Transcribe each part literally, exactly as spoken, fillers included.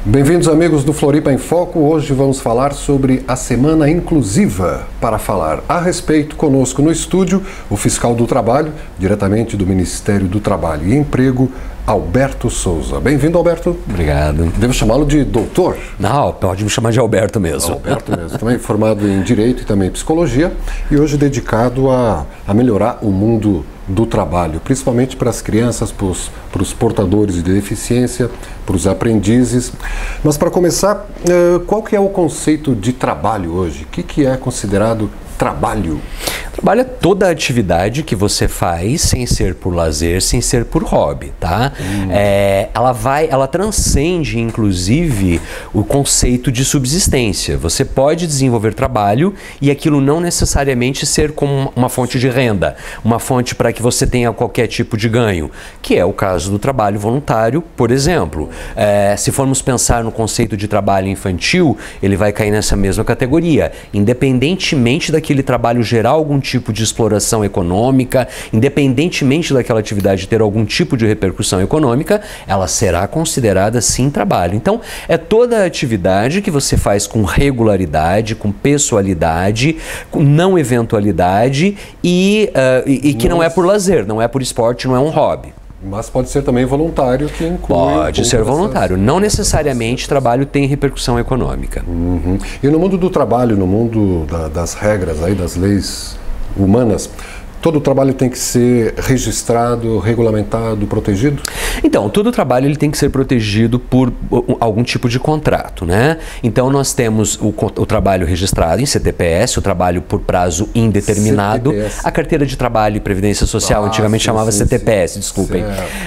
Bem-vindos, amigos do Floripa em Foco. Hoje vamos falar sobre a Semana Inclusiva. Para falar a respeito, conosco no estúdio, o fiscal do trabalho, diretamente do Ministério do Trabalho e Emprego, Alberto Souza. Bem-vindo, Alberto. Obrigado. Devo chamá-lo de doutor? Não, pode me chamar de Alberto mesmo. Alberto mesmo. Também formado em Direito e também Psicologia e hoje dedicado a, a melhorar o mundo do trabalho, principalmente para as crianças, para os, para os portadores de deficiência, para os aprendizes. Mas para começar, qual que é o conceito de trabalho hoje? O que, que é considerado trabalho? Trabalho é toda a atividade que você faz sem ser por lazer, sem ser por hobby, tá? Hum. É, ela vai, ela transcende, inclusive, o conceito de subsistência. Você pode desenvolver trabalho e aquilo não necessariamente ser como uma fonte de renda, uma fonte para que você tenha qualquer tipo de ganho, que é o caso do trabalho voluntário, por exemplo. É, se formos pensar no conceito de trabalho infantil, ele vai cair nessa mesma categoria. Independentemente daquele trabalho gerar algum tipo de exploração econômica, independentemente daquela atividade ter algum tipo de repercussão econômica, ela será considerada sim trabalho. Então, é toda a atividade que você faz com regularidade, com pessoalidade, com não eventualidade e, uh, e, e que não é por lazer, não é por esporte, não é um hobby. Mas pode ser também voluntário, que inclui... Pode ser voluntário. Não necessariamente trabalho tem repercussão econômica. Uhum. E no mundo do trabalho, no mundo da, das regras, aí, das leis humanas, todo o trabalho tem que ser registrado, regulamentado, protegido? Então, todo o trabalho ele tem que ser protegido por algum tipo de contrato, né? Então, nós temos o, o trabalho registrado em C T P S, o trabalho por prazo indeterminado, C T P S. A carteira de trabalho e previdência social, ah, antigamente sim, chamava sim, C T P S, sim. Desculpem.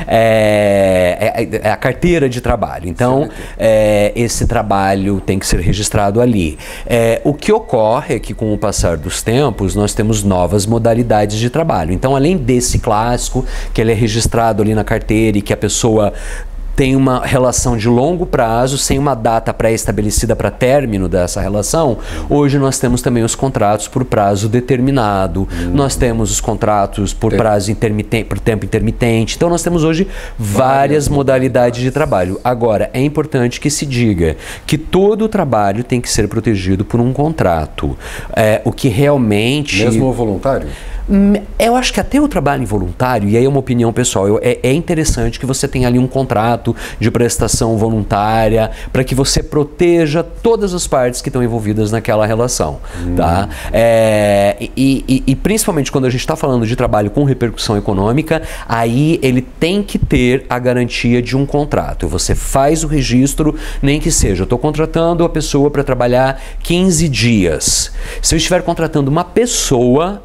É, é, é a carteira de trabalho. Então, é, esse trabalho tem que ser registrado ali. É, o que ocorre é que, com o passar dos tempos, nós temos novas modalidades de de trabalho. Então, além desse clássico, que ele é registrado ali na carteira e que a pessoa tem uma relação de longo prazo, sem uma data pré-estabelecida para término dessa relação, hoje nós temos também os contratos por prazo determinado, hum. nós temos os contratos por tempo. prazo intermitente, por tempo intermitente. Então, nós temos hoje várias, várias modalidades de trabalho. Agora, é importante que se diga que todo o trabalho tem que ser protegido por um contrato. É, o que realmente... Mesmo o voluntário? Eu acho que até o trabalho involuntário, e aí é uma opinião pessoal, eu, é, é interessante que você tenha ali um contrato de prestação voluntária para que você proteja todas as partes que estão envolvidas naquela relação. Hum. Tá? É, e, e, e principalmente quando a gente está falando de trabalho com repercussão econômica, aí ele tem que ter a garantia de um contrato. Você faz o registro, nem que seja, eu estou contratando a pessoa para trabalhar quinze dias. Se eu estiver contratando uma pessoa,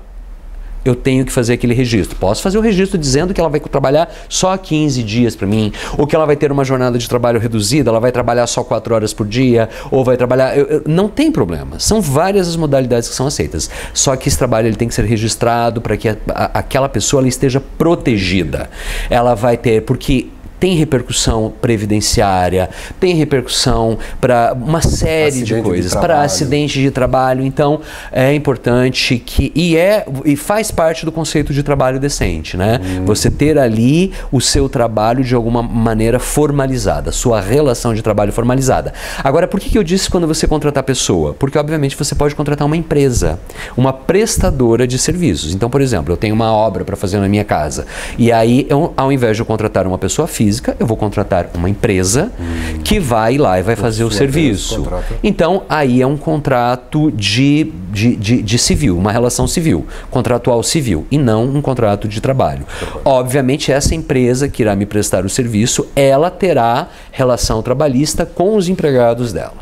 eu tenho que fazer aquele registro. Posso fazer o registro dizendo que ela vai trabalhar só quinze dias para mim, ou que ela vai ter uma jornada de trabalho reduzida, ela vai trabalhar só quatro horas por dia, ou vai trabalhar... Eu, eu, não tem problema. São várias as modalidades que são aceitas. Só que esse trabalho ele tem que ser registrado para que a, a, aquela pessoa ela esteja protegida. Ela vai ter... Porque... tem repercussão previdenciária, tem repercussão para uma série acidente de coisas, para acidente de trabalho. Então, é importante que... E, é, e faz parte do conceito de trabalho decente, né? Hum. Você ter ali o seu trabalho de alguma maneira formalizada, sua relação de trabalho formalizada. Agora, por que, que eu disse quando você contratar a pessoa? Porque, obviamente, você pode contratar uma empresa, uma prestadora de serviços. Então, por exemplo, eu tenho uma obra para fazer na minha casa. E aí, eu, ao invés de eu contratar uma pessoa física, eu vou contratar uma empresa hum. que vai lá e vai fazer o serviço. Então, aí é um contrato de, de, de, de civil, uma relação civil, contratual civil, e não um contrato de trabalho. Obviamente, essa empresa que irá me prestar o serviço, ela terá relação trabalhista com os empregados dela.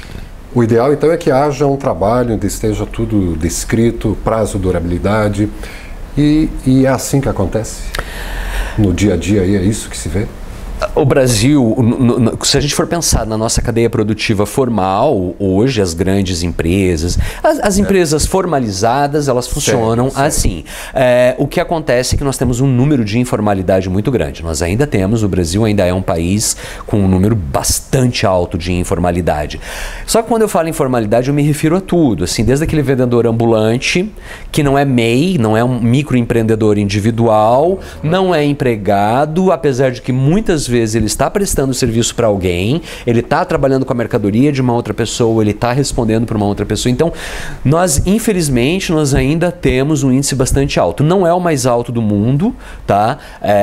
O ideal, então, é que haja um trabalho onde esteja tudo descrito, prazo, durabilidade, e, e é assim que acontece? No dia a dia, aí é isso que se vê? O Brasil, no, no, se a gente for pensar na nossa cadeia produtiva formal, hoje as grandes empresas, as, as empresas formalizadas, elas funcionam certo, certo. assim. É, o que acontece é que nós temos um número de informalidade muito grande. Nós ainda temos, o Brasil ainda é um país com um número bastante alto de informalidade. Só que quando eu falo informalidade, eu me refiro a tudo, assim, desde aquele vendedor ambulante, que não é M E I, não é um microempreendedor individual, não é empregado, apesar de que muitas vezes ele está prestando serviço para alguém, ele está trabalhando com a mercadoria de uma outra pessoa, ele está respondendo para uma outra pessoa. Então, nós, infelizmente, nós ainda temos um índice bastante alto. Não é o mais alto do mundo, tá?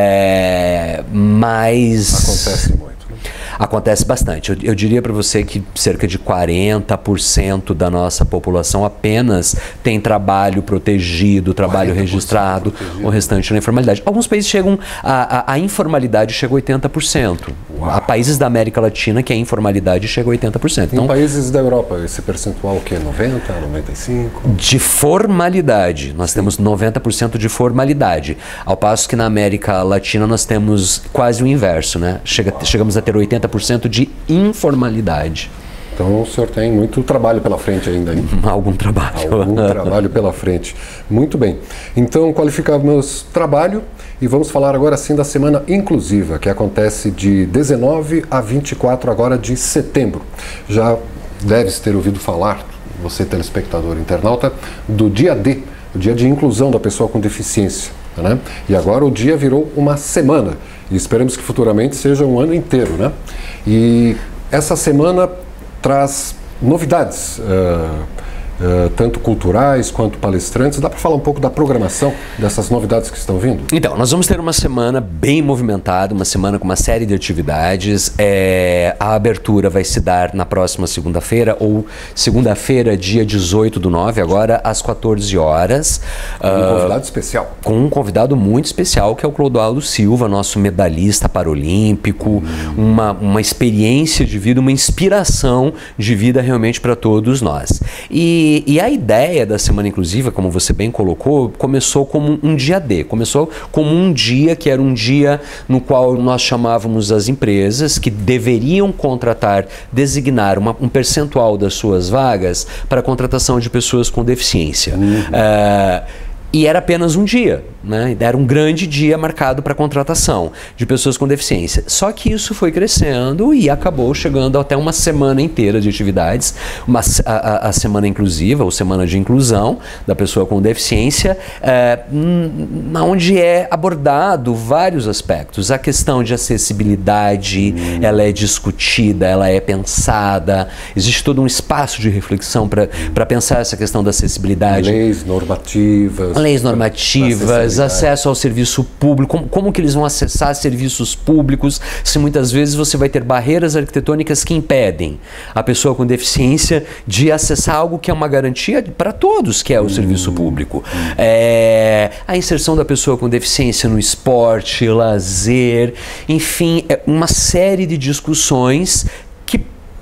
É, mas... Acontece muito. Acontece bastante. Eu, eu diria para você que cerca de quarenta por cento da nossa população apenas tem trabalho protegido, trabalho registrado, protegido. O restante na informalidade. Alguns países chegam, a, a, a informalidade chega a oitenta por cento. Uau. Há países da América Latina que a informalidade chega a oitenta por cento. Então, em países da Europa, esse percentual o quê? noventa, noventa e cinco? De formalidade. Nós Sim. temos noventa por cento de formalidade. Ao passo que na América Latina nós temos quase o inverso, né? Chega, chegamos a ter oitenta por cento de informalidade. Então o senhor tem muito trabalho pela frente ainda. Hein? Algum trabalho. Algum trabalho pela frente. Muito bem. Então qualificamos trabalho e vamos falar agora sim da Semana Inclusiva, que acontece de dezenove a vinte e quatro agora de setembro. Já deves ter ouvido falar, você telespectador internauta, do dia D, o dia de inclusão da pessoa com deficiência. Né? E agora o dia virou uma semana e esperamos que futuramente seja um ano inteiro, né? E essa semana traz novidades, uh, uh, tanto culturais quanto palestrantes. Dá para falar um pouco da programação dessas novidades que estão vindo? Então, nós vamos ter uma semana bem movimentada, uma semana com uma série de atividades. É, a abertura vai se dar na próxima segunda-feira, ou segunda-feira, dia dezoito do nove, agora às quatorze horas. Com um uh, convidado especial. Com um convidado muito especial, que é o Clodoaldo Silva, nosso medalhista paralímpico, hum. uma, uma experiência de vida, uma inspiração de vida realmente para todos nós. E, e a ideia da Semana Inclusiva, como você bem colocou, começou como um dia D, começou como um dia que era um dia no qual nós chamávamos as empresas que deveriam contratar, designar uma, um percentual das suas vagas para a contratação de pessoas com deficiência. Uhum. Uh, E era apenas um dia, né? Era um grande dia marcado para contratação de pessoas com deficiência. Só que isso foi crescendo e acabou chegando até uma semana inteira de atividades, uma, a, a semana inclusiva, ou semana de inclusão da pessoa com deficiência, é, onde é abordado vários aspectos. A questão de acessibilidade, hum. ela é discutida, ela é pensada, existe todo um espaço de reflexão para pensar essa questão da acessibilidade. Leis normativas. Leis normativas, acesso ao serviço público, como, como que eles vão acessar serviços públicos, se muitas vezes você vai ter barreiras arquitetônicas que impedem a pessoa com deficiência de acessar algo que é uma garantia para todos, que é o hum. serviço público. Hum. É, a inserção da pessoa com deficiência no esporte, lazer, enfim, é uma série de discussões que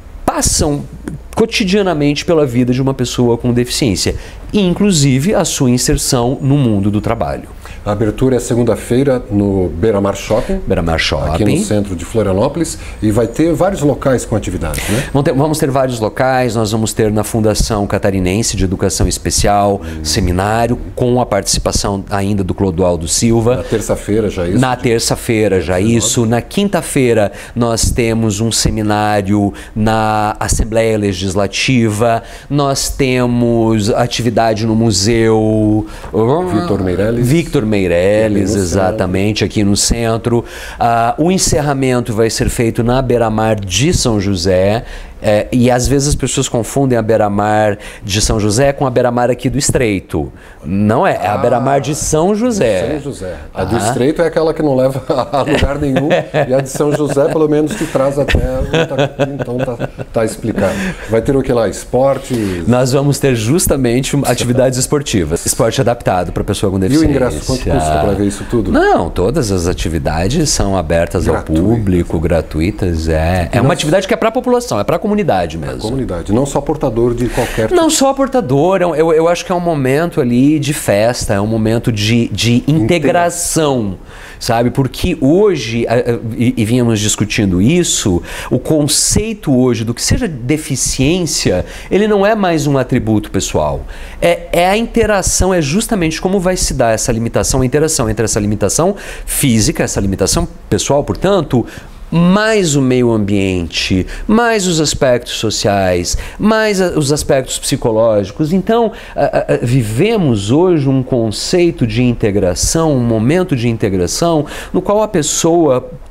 passam cotidianamente pela vida de uma pessoa com deficiência, e inclusive a sua inserção no mundo do trabalho. A abertura é segunda-feira no Beira-Mar Shopping, Beira-Mar Shopping, aqui no centro de Florianópolis, e vai ter vários locais com atividades, né? Vamos ter, vamos ter vários locais, nós vamos ter na Fundação Catarinense de Educação Especial, hum. seminário, com a participação ainda do Clodoaldo Silva. Na terça-feira já isso? Na terça-feira já isso. Na quinta-feira nós temos um seminário na Assembleia Legislativa, nós temos atividade no Museu Victor Meirelles. Victor Meirelles, exatamente, aqui no centro. Uh, o encerramento vai ser feito na Beira-Mar de São José. É, e às vezes as pessoas confundem a Beira-Mar de São José com a Beira-Mar aqui do Estreito. Não é, é a Beira-Mar de São José. São José. A ah. do Estreito é aquela que não leva a lugar nenhum, e a de São José pelo menos te traz até então tá, tá explicado. Vai ter o que lá? Esporte? Nós vamos ter justamente atividades esportivas. Esporte adaptado para pessoa com deficiência. E o ingresso, quanto custa para ver isso tudo? Não, todas as atividades são abertas Gratuito. ao público, gratuitas. É, é uma atividade que é para a população, é para a comunidade. Comunidade mesmo. A comunidade, não só portador de qualquer... Não tipo. só portador, eu, eu acho que é um momento ali de festa, é um momento de, de integração, sabe? Porque hoje, e, e vínhamos discutindo isso, o conceito hoje do que seja deficiência, ele não é mais um atributo pessoal. É, é a interação, é justamente como vai se dar essa limitação, a interação entre essa limitação física, essa limitação pessoal, portanto, mais o meio ambiente, mais os aspectos sociais, mais a, os aspectos psicológicos. Então, a, a, vivemos hoje um conceito de integração, um momento de integração, no qual a pessoa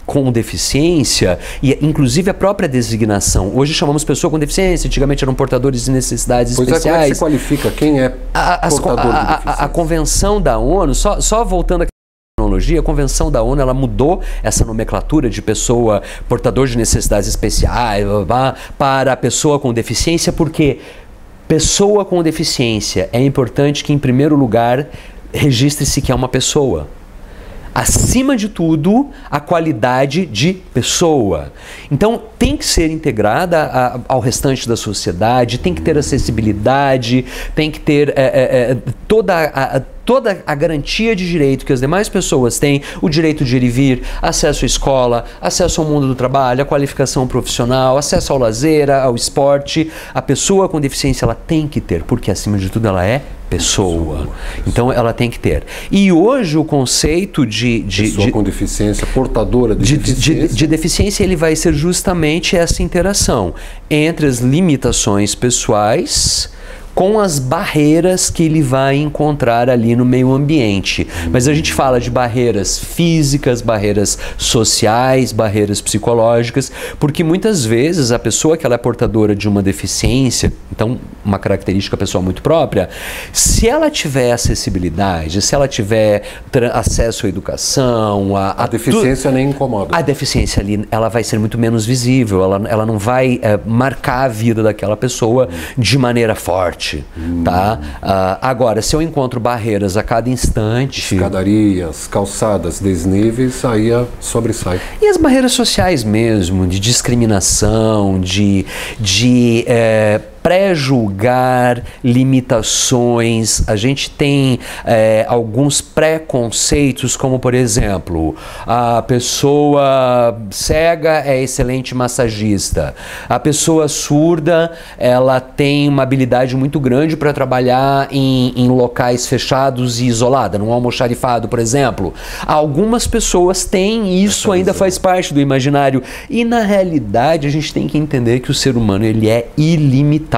com deficiência, e inclusive a própria designação, hoje chamamos pessoa com deficiência, antigamente eram portadores de necessidades pois especiais. É, como é que se qualifica quem é a, as, portador a, de a, deficiência? A, a convenção da ONU, só, só voltando aqui à tecnologia, a convenção da ONU, ela mudou essa nomenclatura de pessoa portador de necessidades especiais blá, blá, blá, para a pessoa com deficiência, porque pessoa com deficiência é importante que, em primeiro lugar, registre-se que é uma pessoa. Acima de tudo, a qualidade de pessoa. Então, tem que ser integrada a, ao restante da sociedade, tem que ter acessibilidade, tem que ter é, é, toda a, a toda a garantia de direito que as demais pessoas têm, o direito de ir e vir, acesso à escola, acesso ao mundo do trabalho, a qualificação profissional, acesso ao lazer, ao esporte. A pessoa com deficiência, ela tem que ter, porque acima de tudo ela é pessoa. Então ela tem que ter. E hoje o conceito de... de pessoa de, com deficiência, portadora de, de deficiência. De, de deficiência, ele vai ser justamente essa interação entre as limitações pessoais com as barreiras que ele vai encontrar ali no meio ambiente. Mas a gente fala de barreiras físicas, barreiras sociais, barreiras psicológicas, porque muitas vezes a pessoa que ela é portadora de uma deficiência, então uma característica pessoal muito própria, se ela tiver acessibilidade, se ela tiver acesso à educação, a, a, a deficiência tu... nem incomoda. A deficiência ali, ela vai ser muito menos visível, ela, ela não vai é, marcar a vida daquela pessoa hum. de maneira forte. Hum. Tá? Uh, agora, se eu encontro barreiras a cada instante... Escadarias, calçadas, desníveis, aí a sobressai. E as barreiras sociais mesmo, de discriminação, de... de é, pré-julgar limitações. A gente tem é, alguns preconceitos, como por exemplo, a pessoa cega é excelente massagista, a pessoa surda ela tem uma habilidade muito grande para trabalhar em, em locais fechados e isolada, num almoxarifado, por exemplo. Algumas pessoas têm isso, ainda faz parte do imaginário, e na realidade a gente tem que entender que o ser humano ele é ilimitado.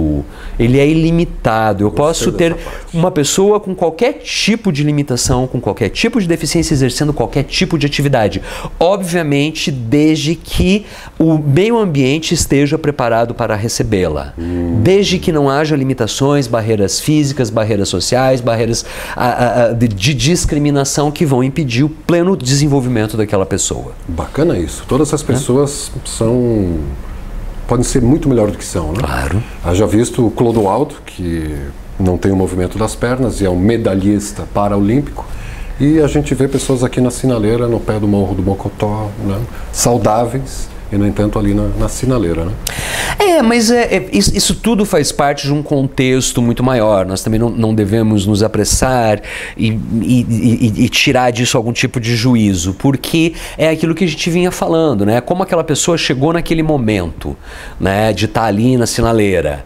Ele é ilimitado. Eu posso ter uma pessoa com qualquer tipo de limitação, com qualquer tipo de deficiência, exercendo qualquer tipo de atividade. Obviamente, desde que o meio ambiente esteja preparado para recebê-la. Hum. Desde que não haja limitações, barreiras físicas, barreiras sociais, barreiras a, a, de, de discriminação que vão impedir o pleno desenvolvimento daquela pessoa. Bacana isso. Todas as pessoas é? são... podem ser muito melhor do que são, né? Claro. Haja visto o Clodoaldo, que não tem o movimento das pernas e é um medalhista paraolímpico, e a gente vê pessoas aqui na sinaleira, no pé do Morro do Mocotó, né? Saudáveis, e no entanto ali na, na sinaleira, né? É, mas é, é, isso, isso tudo faz parte de um contexto muito maior. Nós também não, não devemos nos apressar e, e, e, e tirar disso algum tipo de juízo, porque é aquilo que a gente vinha falando, né? Como aquela pessoa chegou naquele momento, né, de estar ali na sinaleira.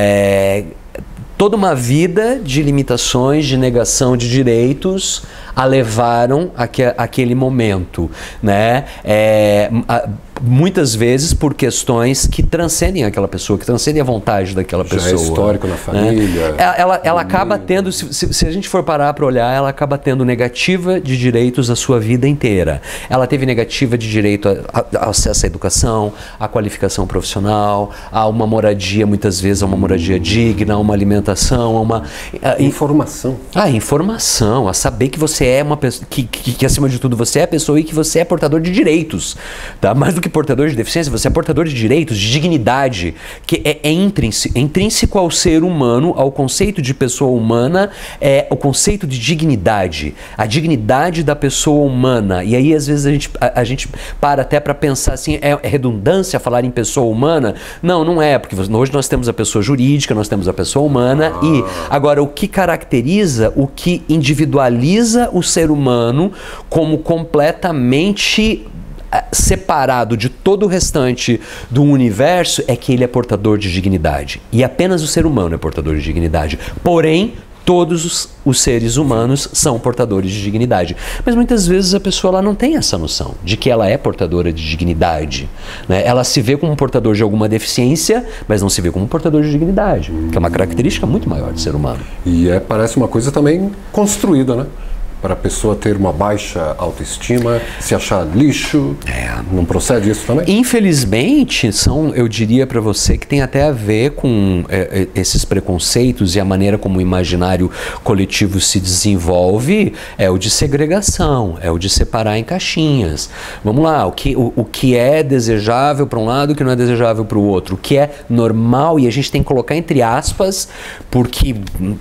É, toda uma vida de limitações, de negação de direitos a levaram àquele momento, né? É, a, muitas vezes por questões que transcendem aquela pessoa, que transcendem a vontade daquela Já pessoa. É histórico na família. Né? Ela, ela, ela acaba tendo, se, se, se a gente for parar para olhar, ela acaba tendo negativa de direitos a sua vida inteira. Ela teve negativa de direito a, a, a acesso à educação, à qualificação profissional, a uma moradia, muitas vezes a uma moradia digna, a uma alimentação, a uma... A, informação. A informação, a saber que você é uma pessoa, que, que, que acima de tudo você é pessoa e que você é portador de direitos, tá? Mais do que portador de deficiência, você é portador de direitos, de dignidade, que é, é intrínseco, é intrínseco ao ser humano, ao conceito de pessoa humana, é o conceito de dignidade, a dignidade da pessoa humana. E aí às vezes a gente, a, a gente para até para pensar assim, é, é redundância falar em pessoa humana? Não, não é, porque hoje nós temos a pessoa jurídica, nós temos a pessoa humana, ah. e agora o que caracteriza, o que individualiza o ser humano como completamente separado de todo o restante do universo é que ele é portador de dignidade. E apenas o ser humano é portador de dignidade. Porém, todos os, os seres humanos são portadores de dignidade. Mas muitas vezes a pessoa lá não tem essa noção de que ela é portadora de dignidade. Né? Ela se vê como portador de alguma deficiência, mas não se vê como portador de dignidade, que é uma característica muito maior do ser humano. E é, parece uma coisa também construída, né? para a pessoa ter uma baixa autoestima, se achar lixo? É. Não procede isso também? Infelizmente, são, eu diria para você que tem até a ver com é, esses preconceitos e a maneira como o imaginário coletivo se desenvolve, é o de segregação, é o de separar em caixinhas. Vamos lá, o que, o, o que é desejável para um lado, o que não é desejável para o outro, o que é normal, e a gente tem que colocar entre aspas, porque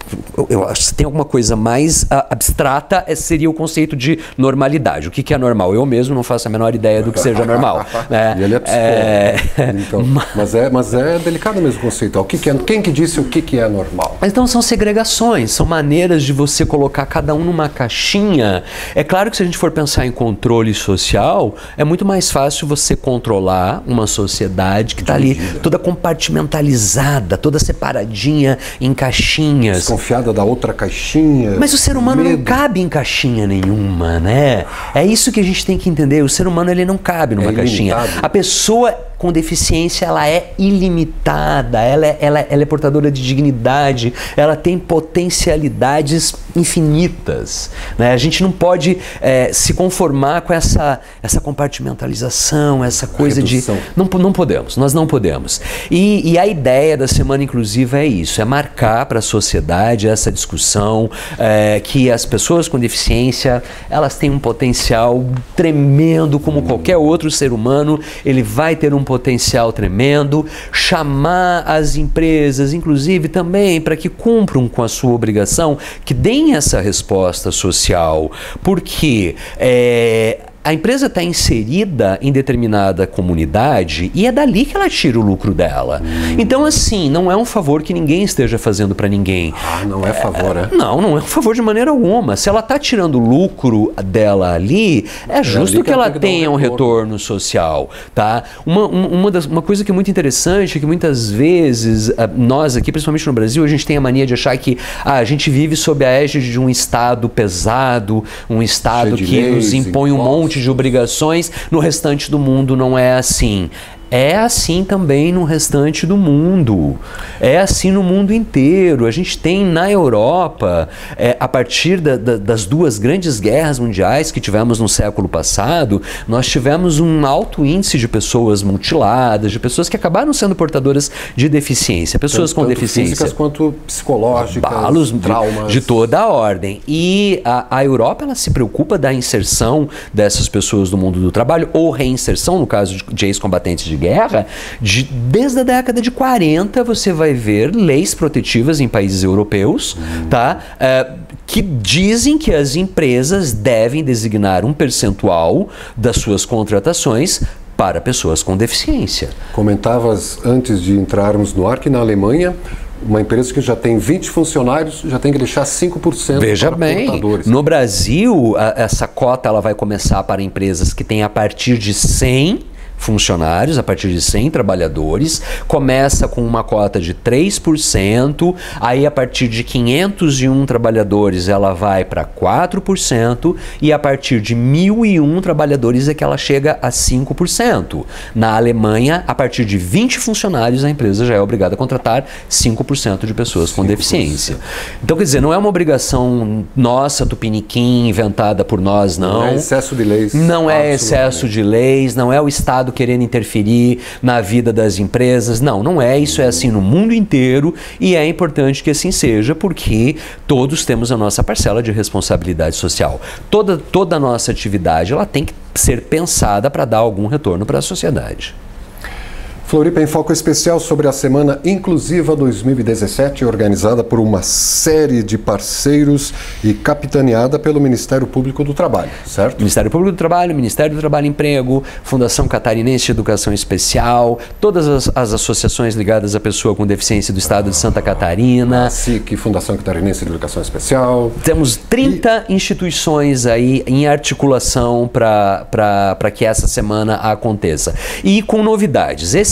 eu acho que se tem alguma coisa mais uh, abstrata, seria o conceito de normalidade. O que, que é normal? Eu mesmo não faço a menor ideia do que seja normal. Né? E ele é psicólogo. É... Então, mas, é, mas é delicado mesmo o conceito. O que que é, quem que disse o que, que é normal? Então são segregações, são maneiras de você colocar cada um numa caixinha. É claro que se a gente for pensar em controle social, é muito mais fácil você controlar uma sociedade que está ali toda compartimentalizada, toda separadinha em caixinhas. Desconfiada da outra caixinha. Mas o ser humano medo. não cabe em caixinha nenhuma, né? É isso que a gente tem que entender. O ser humano ele não cabe numa é caixinha. A pessoa com deficiência, ela é ilimitada, ela é, ela, ela é portadora de dignidade, ela tem potencialidades infinitas. Né? A gente não pode é, se conformar com essa, essa compartimentalização, essa coisa de... Não, não podemos, nós não podemos. E, e a ideia da Semana Inclusiva é isso, é marcar para a sociedade essa discussão é, que as pessoas com deficiência, elas têm um potencial tremendo, como qualquer outro ser humano, ele vai ter um potencial tremendo, chamar as empresas, inclusive também para que cumpram com a sua obrigação, que deem essa resposta social, porque é, a empresa está inserida em determinada comunidade e é dali que ela tira o lucro dela. Hum. Então, assim, não é um favor que ninguém esteja fazendo para ninguém. Ah, não é favor, é? Não, não é um favor de maneira alguma. Se ela está tirando o lucro dela ali, é justo é que, que ela, ela tenha um retorno. retorno social, tá? Uma, uma, das, uma coisa que é muito interessante é que muitas vezes, nós aqui, principalmente no Brasil, a gente tem a mania de achar que ah, a gente vive sob a égide de um Estado pesado, um Estado que leis, nos impõe um monte de obrigações, no restante do mundo não é assim. É assim também no restante do mundo, é assim no mundo inteiro. A gente tem na Europa, é, a partir da, da, das duas grandes guerras mundiais que tivemos no século passado, nós tivemos um alto índice de pessoas mutiladas, de pessoas que acabaram sendo portadoras de deficiência, pessoas tanto, com tanto deficiência. Físicas quanto psicológicas, abalos, traumas. De, de toda a ordem. E a, a Europa, ela se preocupa da inserção dessas pessoas no mundo do trabalho, ou reinserção, no caso de, de ex-combatentes de guerra, de, desde a década de quarenta você vai ver leis protetivas em países europeus, hum. tá? É, que dizem que as empresas devem designar um percentual das suas contratações para pessoas com deficiência. Comentavas antes de entrarmos no ar que na Alemanha uma empresa que já tem vinte funcionários já tem que deixar cinco por cento Veja para bem, portadores. No Brasil, a, essa cota ela vai começar para empresas que têm a partir de cem funcionários, a partir de cem trabalhadores, começa com uma cota de três por cento, aí a partir de quinhentos e um trabalhadores ela vai para quatro por cento e a partir de mil e um trabalhadores é que ela chega a cinco por cento. Na Alemanha, a partir de vinte funcionários, a empresa já é obrigada a contratar cinco por cento de pessoas com deficiência. Então, quer dizer, não é uma obrigação nossa, tupiniquim, inventada por nós, não. Não é excesso de leis. Não é excesso de leis, não é o Estado querendo interferir na vida das empresas. Não, não é. Isso é assim no mundo inteiro e é importante que assim seja porque todos temos a nossa parcela de responsabilidade social. Toda, toda a nossa atividade ela tem que ser pensada para dar algum retorno para a sociedade. Floripa em Foco Especial sobre a Semana Inclusiva dois mil e dezessete, organizada por uma série de parceiros e capitaneada pelo Ministério Público do Trabalho, certo? Ministério Público do Trabalho, Ministério do Trabalho e Emprego, Fundação Catarinense de Educação Especial, todas as, as associações ligadas à pessoa com deficiência do Estado de Santa Catarina. A S I C, Fundação Catarinense de Educação Especial. Temos trinta e... instituições aí em articulação para que essa semana aconteça. E com novidades. Esse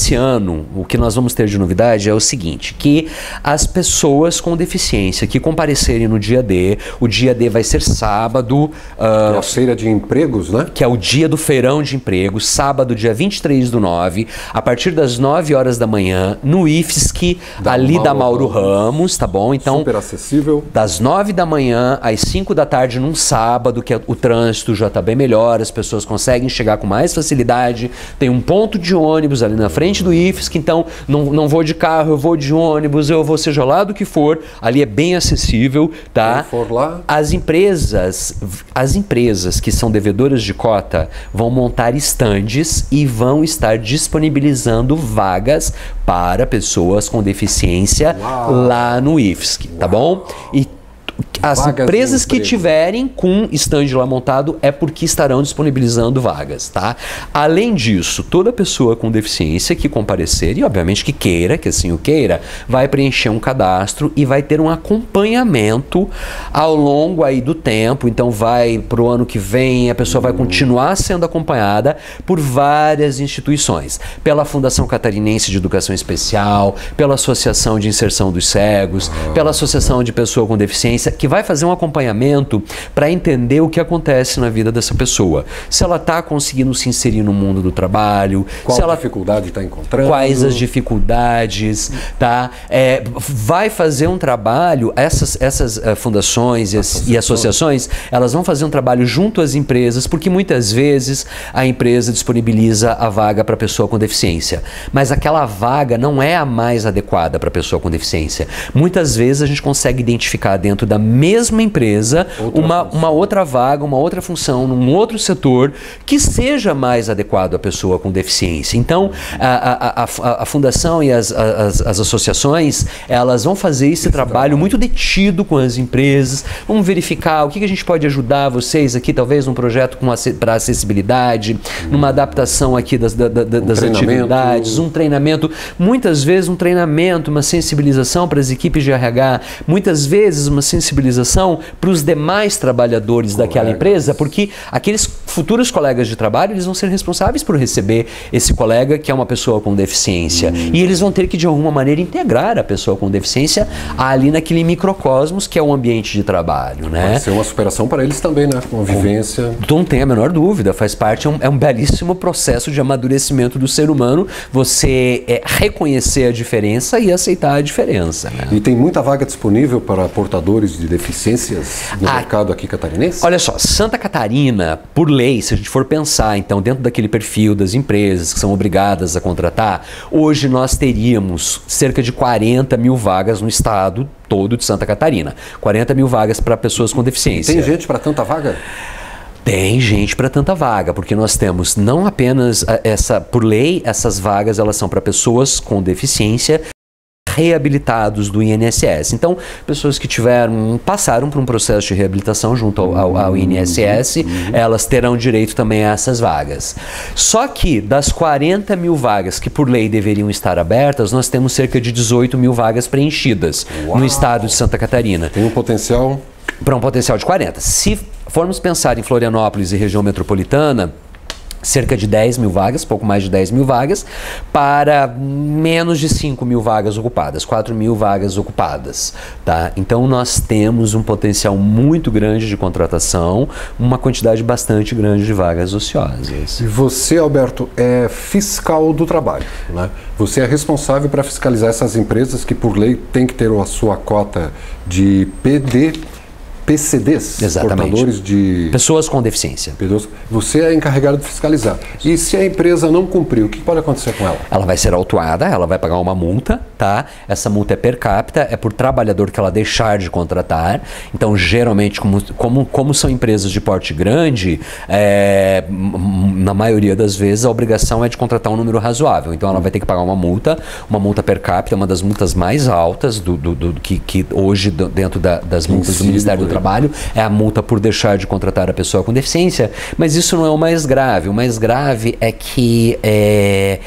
esse ano, o que nós vamos ter de novidade é o seguinte, que as pessoas com deficiência que comparecerem no dia D, o dia D vai ser sábado. Uh, é a feira de empregos, né? Que é o dia do feirão de empregos, sábado, dia vinte e três do nove, a partir das nove horas da manhã, no I F S C, da ali Mauro da Mauro Ramos, Ramos, tá bom? Então, super acessível. Das nove da manhã às cinco da tarde num sábado, que o trânsito já está bem melhor, as pessoas conseguem chegar com mais facilidade, tem um ponto de ônibus ali na frente do I F S C, então não, não vou de carro, eu vou de ônibus, eu vou seja lá do que for, ali é bem acessível, tá? Quem for lá. As empresas, as empresas que são devedoras de cota vão montar estandes e vão estar disponibilizando vagas para pessoas com deficiência. Uau. Lá no I F S C, tá Uau. Bom? E as vagas empresas que tiverem com stand lá montado é porque estarão disponibilizando vagas, tá? Além disso, toda pessoa com deficiência que comparecer, e obviamente que queira, que assim o queira, vai preencher um cadastro e vai ter um acompanhamento ao longo aí do tempo. Então vai pro ano que vem, a pessoa vai continuar sendo acompanhada por várias instituições, pela Fundação Catarinense de Educação Especial, pela Associação de Inserção dos Cegos, pela Associação de Pessoa com Deficiência, que vai fazer um acompanhamento para entender o que acontece na vida dessa pessoa. Se ela está conseguindo se inserir no mundo do trabalho, qual se ela dificuldade está encontrando, quais as dificuldades, tá? É, vai fazer um trabalho, essas, essas uh, fundações e, as, e associações, elas vão fazer um trabalho junto às empresas, porque muitas vezes a empresa disponibiliza a vaga para a pessoa com deficiência, mas aquela vaga não é a mais adequada para a pessoa com deficiência. Muitas vezes a gente consegue identificar dentro da mesma empresa uma, uma outra vaga, uma outra função, num outro setor que seja mais adequado à pessoa com deficiência. Então, a, a, a, a fundação e as, as, as associações, elas vão fazer esse, esse trabalho, trabalho muito detido com as empresas, vamos verificar o que, que a gente pode ajudar vocês aqui, talvez num projeto para acessibilidade, hum. numa adaptação aqui das, da, da, um das atividades, um treinamento, muitas vezes um treinamento, uma sensibilização para as equipes de R H, muitas vezes uma sensibilização para os demais trabalhadores colegas. Daquela empresa, porque aqueles futuros colegas de trabalho, eles vão ser responsáveis por receber esse colega que é uma pessoa com deficiência. Hum. E eles vão ter que, de alguma maneira, integrar a pessoa com deficiência ali naquele microcosmos que é o ambiente de trabalho, né? Vai ser uma superação para eles também, né? Com a vivência. Não tem a menor dúvida, faz parte, é um, é um belíssimo processo de amadurecimento do ser humano, você é, reconhecer a diferença e aceitar a diferença, né? E tem muita vaga disponível para portadores de deficiências no ah, mercado aqui catarinense? Olha só, Santa Catarina, por lei, se a gente for pensar, então, dentro daquele perfil das empresas que são obrigadas a contratar, hoje nós teríamos cerca de quarenta mil vagas no estado todo de Santa Catarina. quarenta mil vagas para pessoas com deficiência. Tem gente para tanta vaga? Tem gente para tanta vaga, porque nós temos não apenas essa, por lei, essas vagas elas são para pessoas com deficiência reabilitados do I N S S. Então, pessoas que tiveram, passaram por um processo de reabilitação junto ao, ao, ao I N S S, uhum. elas terão direito também a essas vagas. Só que das quarenta mil vagas que por lei deveriam estar abertas, nós temos cerca de dezoito mil vagas preenchidas. Uau. No estado de Santa Catarina. Tem um potencial? Para um potencial de quarenta. Se formos pensar em Florianópolis e região metropolitana, cerca de dez mil vagas, pouco mais de dez mil vagas, para menos de cinco mil vagas ocupadas, quatro mil vagas ocupadas, tá? Então nós temos um potencial muito grande de contratação, uma quantidade bastante grande de vagas ociosas. E você, Alberto, é fiscal do trabalho, né? Você é responsável para fiscalizar essas empresas que por lei tem que ter a sua cota de P D P C Ds, exatamente. Portadores de... pessoas com deficiência. Você é encarregado de fiscalizar. E se a empresa não cumprir, o que pode acontecer com ela? Ela vai ser autuada, ela vai pagar uma multa, tá? Essa multa é per capita, é por trabalhador que ela deixar de contratar. Então, geralmente, como, como, como são empresas de porte grande, é, na maioria das vezes, a obrigação é de contratar um número razoável. Então, ela vai ter que pagar uma multa, uma multa per capita, uma das multas mais altas do, do, do, que, que hoje, dentro da, das multas do Ministério do Trabalho, é a multa por deixar de contratar a pessoa com deficiência, mas isso não é o mais grave. O mais grave é que é,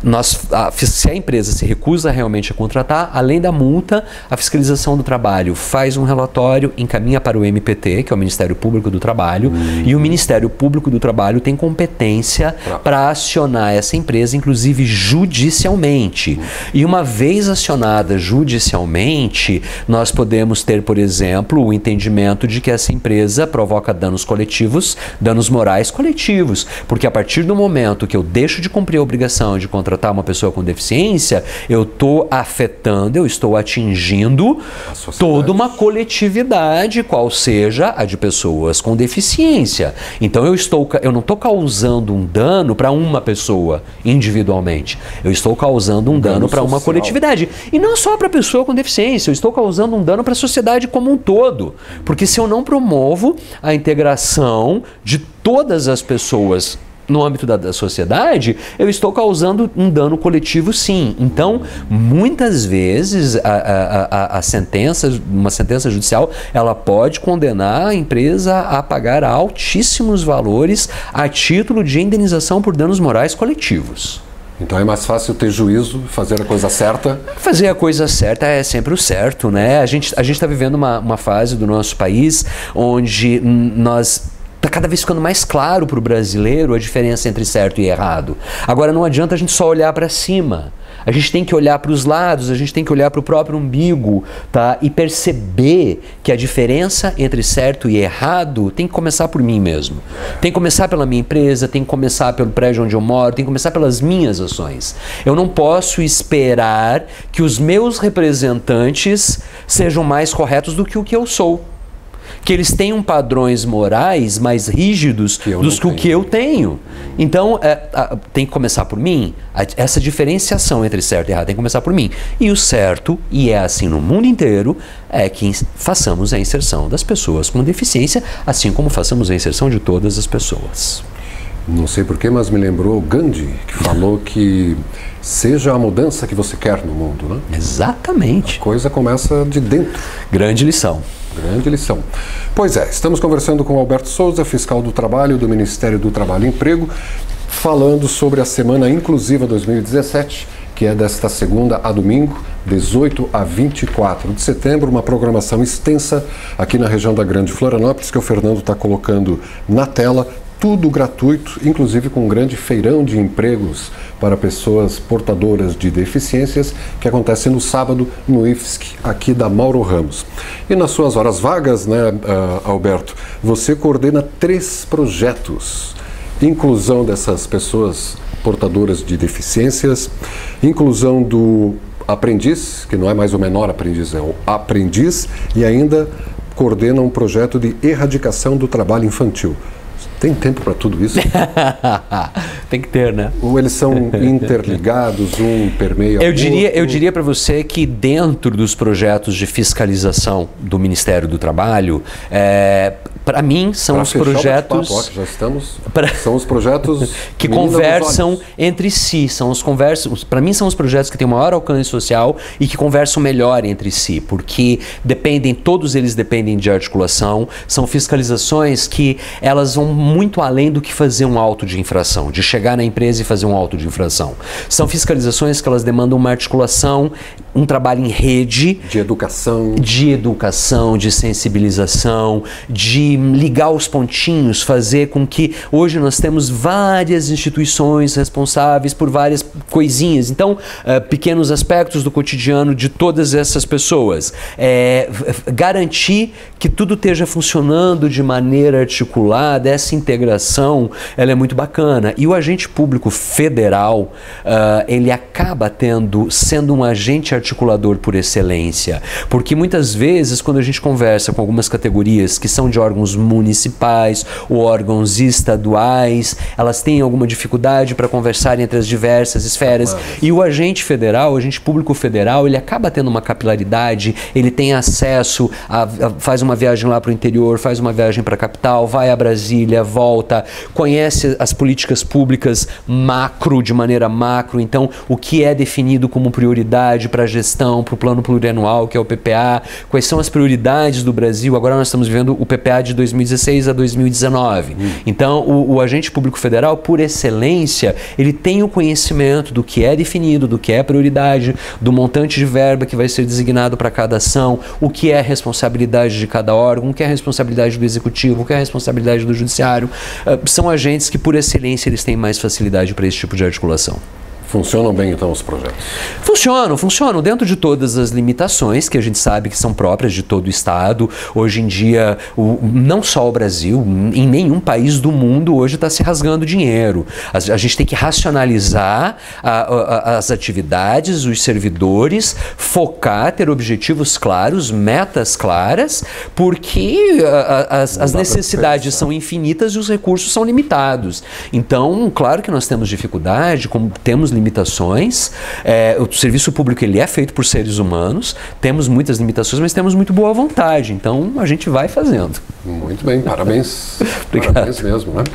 Nós, a, se a empresa se recusa realmente a contratar, além da multa, a fiscalização do trabalho faz um relatório, encaminha para o M P T, que é o Ministério Público do Trabalho, uhum. e o Ministério Público do Trabalho tem competência para acionar essa empresa, inclusive judicialmente. Uhum. E uma vez acionada judicialmente, nós podemos ter, por exemplo, o entendimento de que essa empresa provoca danos coletivos, danos morais coletivos, porque a partir do momento que eu deixo de cumprir a obrigação de contratar uma pessoa com deficiência, eu estou afetando, eu estou atingindo toda uma coletividade, qual seja a de pessoas com deficiência. Então eu, estou, eu não estou causando um dano para uma pessoa individualmente, eu estou causando um, um dano, dano para uma coletividade. E não só para a pessoa com deficiência, eu estou causando um dano para a sociedade como um todo. Porque se eu não promovo a integração de todas as pessoas no âmbito da, da sociedade, eu estou causando um dano coletivo, sim. Então, muitas vezes, a, a, a, a sentença, uma sentença judicial, ela pode condenar a empresa a pagar altíssimos valores a título de indenização por danos morais coletivos. Então é mais fácil ter juízo, fazer a coisa certa? Fazer a coisa certa é sempre o certo, né? A gente a gente está vivendo uma, uma fase do nosso país onde nós... Está cada vez ficando mais claro para o brasileiro a diferença entre certo e errado. Agora, não adianta a gente só olhar para cima. A gente tem que olhar para os lados, a gente tem que olhar para o próprio umbigo, tá? E perceber que a diferença entre certo e errado tem que começar por mim mesmo. Tem que começar pela minha empresa, tem que começar pelo prédio onde eu moro, tem que começar pelas minhas ações. Eu não posso esperar que os meus representantes sejam mais corretos do que o que eu sou. Que eles tenham padrões morais mais rígidos que dos que o que eu tenho. Então, é, a, tem que começar por mim. A, essa diferenciação entre certo e errado tem que começar por mim. E o certo, e é assim no mundo inteiro, é que façamos a inserção das pessoas com deficiência, assim como façamos a inserção de todas as pessoas. Não sei porquê, mas me lembrou Gandhi, que falou que seja a mudança que você quer no mundo, né? Exatamente. A coisa começa de dentro. Grande lição. Grande lição. Pois é, estamos conversando com Alberto Souza, fiscal do Trabalho do Ministério do Trabalho e Emprego, falando sobre a Semana Inclusiva dois mil e dezessete, que é desta segunda a domingo, dezoito a vinte e quatro de setembro, uma programação extensa aqui na região da Grande Florianópolis, que o Fernando está colocando na tela. Tudo gratuito, inclusive com um grande feirão de empregos para pessoas portadoras de deficiências, que acontece no sábado no I F S C, aqui da Mauro Ramos. E nas suas horas vagas, né, uh, Alberto, você coordena três projetos. Inclusão dessas pessoas portadoras de deficiências, inclusão do aprendiz, que não é mais o menor aprendiz, é o aprendiz, e ainda coordena um projeto de erradicação do trabalho infantil. Tem tempo para tudo isso? Tem que ter, né? Ou eles são interligados, um permeia o eu diria, outro? Eu diria para você que dentro dos projetos de fiscalização do Ministério do Trabalho, é, para mim são pra os projetos... Ó, que já estamos... Pra... São os projetos que conversam entre si. São os conversam, para mim são os projetos que têm o maior alcance social e que conversam melhor entre si, porque dependem, todos eles dependem de articulação, são fiscalizações que elas vão muito além do que fazer um auto de infração, de chegar na empresa e fazer um auto de infração. São fiscalizações que elas demandam uma articulação, um trabalho em rede. De educação. De educação, de sensibilização, de ligar os pontinhos, fazer com que hoje nós temos várias instituições responsáveis por várias coisinhas. Então, uh, pequenos aspectos do cotidiano de todas essas pessoas. É, garantir que tudo esteja funcionando de maneira articulada, essa integração, ela é muito bacana. E o agente público federal, uh, ele acaba tendo, sendo um agente articulador por excelência. Porque muitas vezes, quando a gente conversa com algumas categorias que são de órgãos municipais ou órgãos estaduais, elas têm alguma dificuldade para conversar entre as diversas esferas. E o agente federal, o agente público federal, ele acaba tendo uma capilaridade, ele tem acesso, a, a, faz uma viagem lá para o interior, faz uma viagem para a capital, vai a Brasília, volta, conhece as políticas públicas macro, de maneira macro. Então, o que é definido como prioridade para a gestão, para o plano plurianual, que é o P P A, quais são as prioridades do Brasil. Agora nós estamos vivendo o P P A de de dois mil e dezesseis a dois mil e dezenove. Hum. Então, o, o agente público federal, por excelência, ele tem o conhecimento do que é definido, do que é prioridade, do montante de verba que vai ser designado para cada ação, o que é a responsabilidade de cada órgão, o que é a responsabilidade do executivo, o que é a responsabilidade do judiciário. Uh, são agentes que, por excelência, eles têm mais facilidade para esse tipo de articulação. Funcionam bem, então, os projetos? Funcionam, funcionam dentro de todas as limitações que a gente sabe que são próprias de todo o Estado. Hoje em dia, o, não só o Brasil, em nenhum país do mundo hoje está se rasgando dinheiro. A, a gente tem que racionalizar a, a, as atividades, os servidores, focar, ter objetivos claros, metas claras, porque a, a, as, as necessidades são infinitas e os recursos são limitados. Então, claro que nós temos dificuldade, como temos limitações, limitações. É, o serviço público ele é feito por seres humanos, temos muitas limitações, mas temos muito boa vontade, então a gente vai fazendo. Muito bem, parabéns. Parabéns mesmo, né?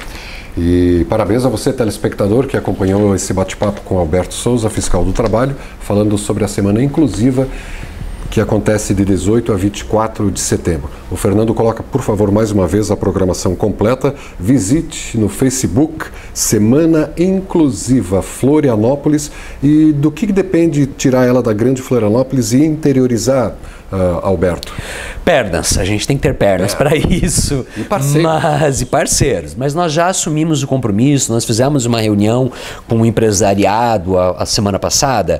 E parabéns a você, telespectador, que acompanhou esse bate-papo com Alberto Souza, fiscal do trabalho, falando sobre a Semana Inclusiva, que acontece de dezoito a vinte e quatro de setembro. O Fernando coloca, por favor, mais uma vez a programação completa. Visite no Facebook Semana Inclusiva Florianópolis. E do que depende tirar ela da grande Florianópolis e interiorizar, uh, Alberto? Pernas, a gente tem que ter pernas é. para isso. E parceiros. Mas, e parceiros. Mas nós já assumimos o compromisso, nós fizemos uma reunião com o empresariado a, a semana passada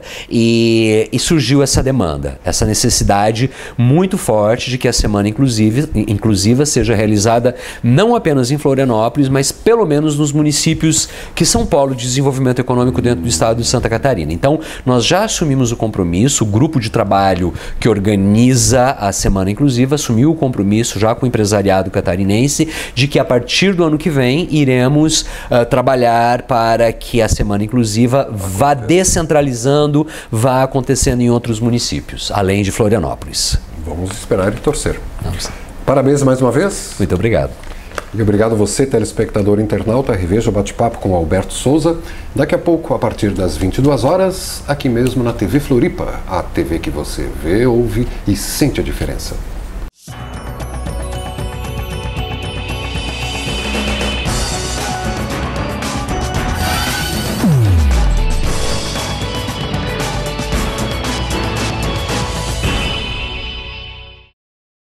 e, e surgiu essa demanda, essa necessidade muito forte de que a Semana Inclusiva, inclusiva seja realizada não apenas em Florianópolis, mas pelo menos nos municípios que são polo de desenvolvimento econômico dentro do estado de Santa Catarina. Então, nós já assumimos o compromisso, o grupo de trabalho que organiza a Semana Inclusiva assumiu o compromisso já com o empresariado catarinense de que a partir do ano que vem iremos uh, trabalhar para que a Semana Inclusiva vá descentralizando, vá acontecendo em outros municípios, além de Florianópolis. Vamos esperar e torcer. Vamos. Parabéns mais uma vez. Muito obrigado. E obrigado a você, telespectador internauta. Reveja o bate-papo com Alberto Souza. Daqui a pouco, a partir das vinte e duas horas, aqui mesmo na T V Floripa, a T V que você vê, ouve e sente a diferença.